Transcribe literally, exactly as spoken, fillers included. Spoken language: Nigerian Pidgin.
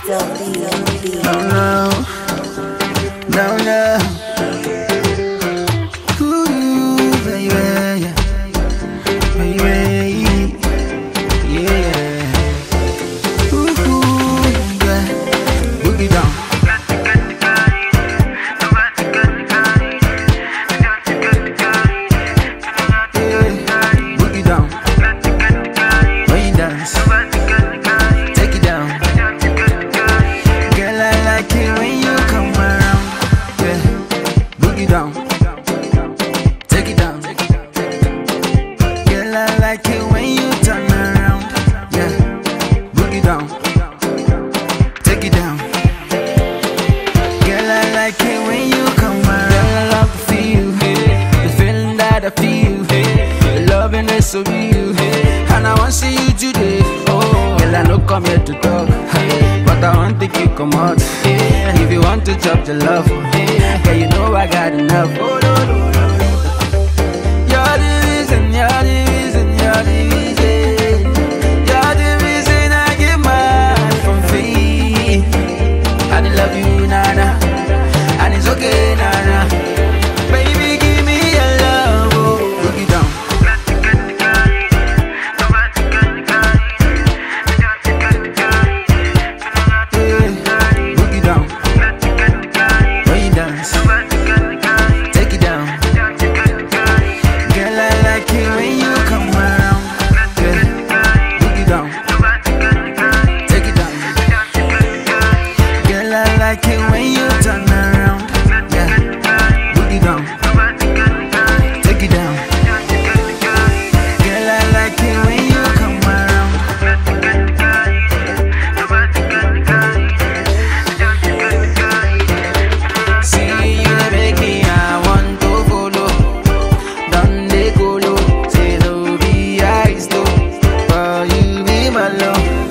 No, no, no, no. Ooh, baby, baby, yeah. Ooh, yeah. Boogie down. Yeah. Boogie down. When you dance, take it down. Girl, I like it when you come around. Yeah. Boogie down. Take it down. Girl, I like it when you turn around. Yeah. Boogie down. Take it down. Girl, I like it when you come around. Girl, I love to feel the feeling that I feel. The loving is so real, and I want to see you today. Oh, girl, I don't come here to talk, but I want to keep you come out. If you want to chop the love, girl, you know I got enough. Oh, no, no, no. You're the reason, you're the reason, you're the reason. You're the reason I get my heart from free. I love you, nana, and it's okay, nana. Baby, give me your love, oh. Boogie down. Yeah. Boogie down. When you dance, take it down. Girl, I like it when you come around. Yeah. Boogie down. Take it down. Girl, I like it when you turn around. Yeah. Boogie down. Take it down. Girl, I like it when you come around. See you make me, I want to follow. Don't they go low, say no be eyes low. For you be my love.